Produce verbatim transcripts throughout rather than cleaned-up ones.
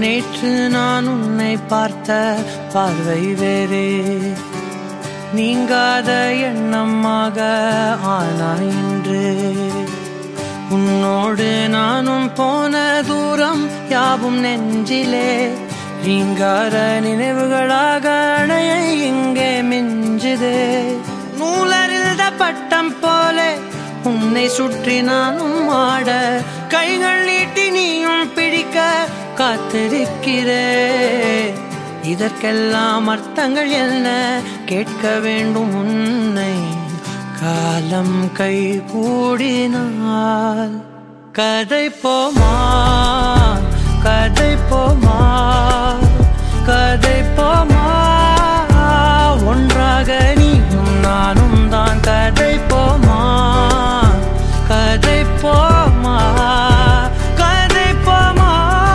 நேற்று நான் உன்னை பார்த்த பார்வை வேறே, நீங்காத எண்ணமாக ஆனாய் இன்று. உன்னோடு நானும் போன தூரம் யாவும் நெஞ்சிலே ரீங்கார நினைவுகளாக அணைய இங்கே மிஞ்சுதே. நூலறிந்த பட்டம் போலே உன்னை சுற்றி நானும் ஆட, கைகள் நீட்டி நீயும் பிடிக்க காத்திருக்கிறே. இதற்கெல்லாம் அர்த்தங்கள் என்ன கேட்க வேண்டும் உன்னை, காலம் கை கூடினால். கதை போமா கதை போமா கதை போமா, ஒன்றாக நீயும் நானும் தான். கதை போமா கதை போமா கதை போமா,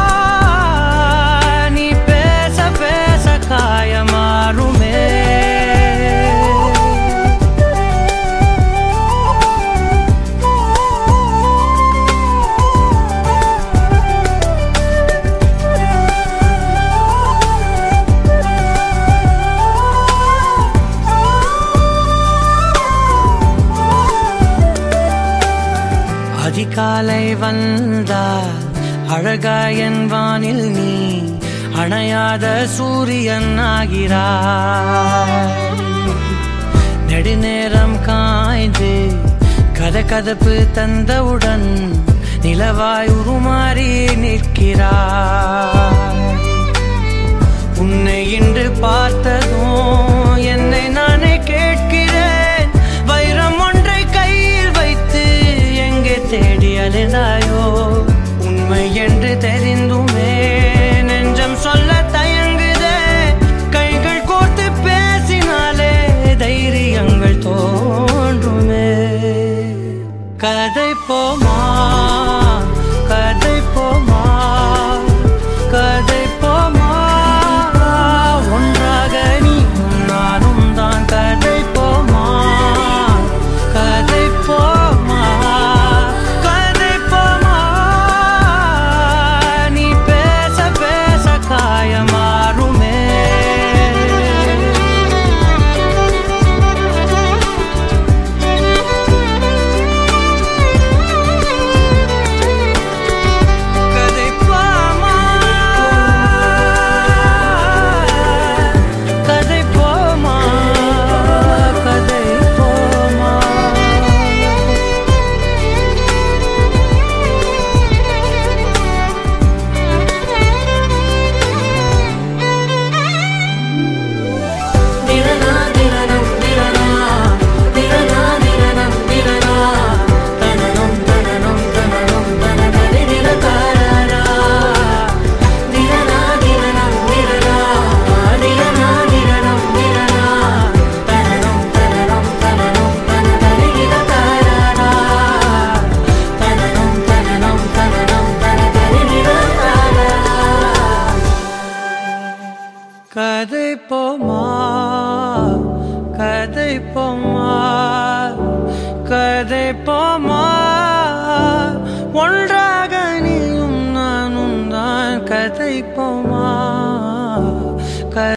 நீ பேச பேச காயமாறுமே. அதிகாலை வந்தால் அழகாயன் வானில் நீ அணையாத சூரியன் ஆகிறாய். நெடுநேரம் காய்ந்து கதகதப்பு தந்தவுடன் நிலவாய் உருமாறி நிற்கிறாய். உன்னை இன்று பார்த்ததும் என்னை நானே கேட்கிறேன், வைரம் ஒன்றை கையில் வைத்து எங்கே தேடி அலைந்தாயோ. உண்மை என்று தெரிந்துமே நெஞ்சம் சொல்ல தயங்குதே, கைகள் கோர்த்து பேசினாலே தைரியங்கள் தோன்றுமே. கதை போமா கதை போமா கதை போமா, ஒன்றாக நீயும் நானும் தான். கதை போமா கதை போமா கதை போமா, நீ பேச பேச காயமாறுமே. கதை போமா கதை போமா கதை போமா. திரனா திரனம் திரனா திரனா திரனம் திரனா, தனனம் தனனம் தனனம் தனதரி திரகாரா. திரனா திரனம் திரனா திரனா திரனம் திரனா, தனனம் தனனம் தனனம் தனதரி திரகாரா. தனனம் தனனம் தனனம் தனதரி திரகாரா. கதை போமா கதை போமா கதை போமா, ஒன்றாக நீயும் நானும் தான். கதை போமா